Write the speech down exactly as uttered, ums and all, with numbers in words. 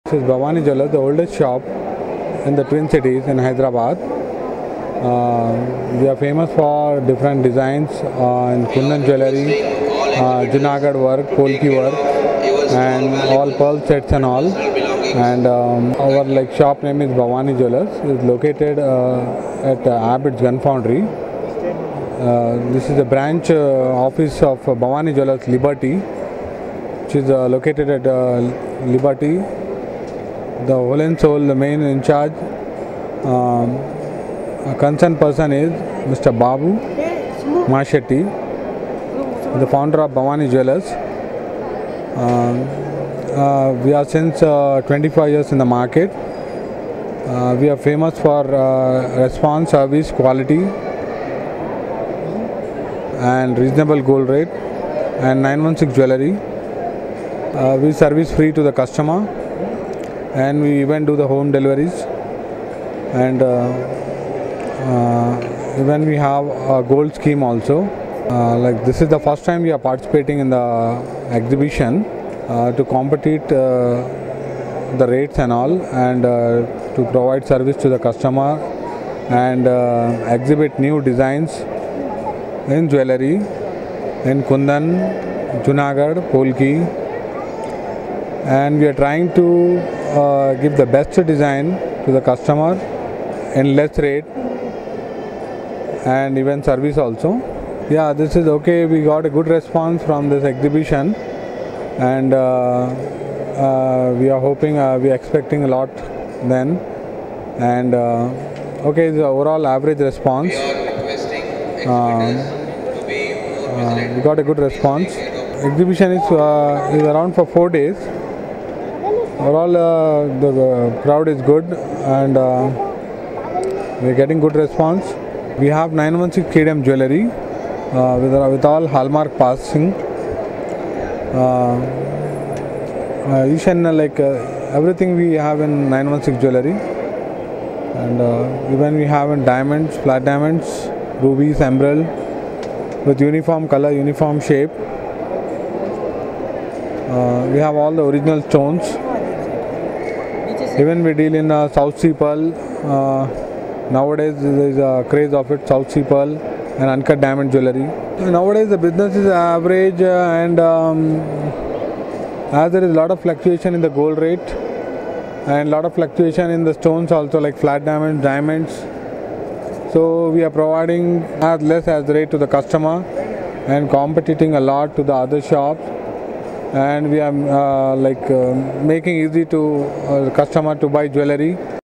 This is Bhavani Jewellers, the oldest shop in the Twin Cities in Hyderabad. Uh, we are famous for different designs uh, in Kundan jewellery, uh, Junagadh work, Polki work, and all pearl sets and all. And um, our like shop name is Bhavani Jewellers. It's located uh, at uh, Abbott's Gun Foundry. Uh, this is a branch uh, office of uh, Bhavani Jewellers Liberty, which is uh, located at uh, Liberty. The whole and soul, the main in charge, um, a concerned person is Mister Babu Mashetti, the founder of Bhavani Jewellers. Uh, uh, we are since uh, twenty-five years in the market. Uh, we are famous for uh, response, service, quality, and reasonable gold rate, and nine one six jewellery. Uh, we service free to the customer, and we even do the home deliveries, and uh, uh, even we have a gold scheme also. Uh, like this is the first time we are participating in the exhibition uh, to compete uh, the rates and all, and uh, to provide service to the customer, and uh, exhibit new designs in jewellery, in Kundan, Junagadh, Polki, and we are trying to uh, give the best design to the customer in less rate, and even service also. Yeah, this is okay. We got a good response from this exhibition, and uh, uh, we are hoping, uh, we are expecting a lot then, and uh, okay, the overall average response. Uh, uh, we got a good response. Exhibition is, uh, is around for four days. Overall, uh, the uh, crowd is good, and uh, we are getting good response. We have nine one six K D M jewellery uh, with, uh, with all hallmark passing. Uh, uh, you can uh, like uh, everything we have in nine one six jewellery, and uh, even we have in diamonds, flat diamonds, rubies, emerald, with uniform color, uniform shape. Uh, we have all the original stones. Even we deal in uh, South Sea Pearl. Uh, nowadays there is a craze of it, South Sea Pearl and uncut diamond jewellery. Nowadays the business is average, uh, and um, as there is a lot of fluctuation in the gold rate and lot of fluctuation in the stones also, like flat diamonds, diamonds. So we are providing as less as the rate to the customer and competing a lot to the other shops. And we are uh, like uh, making easy to uh, customer to buy jewellery.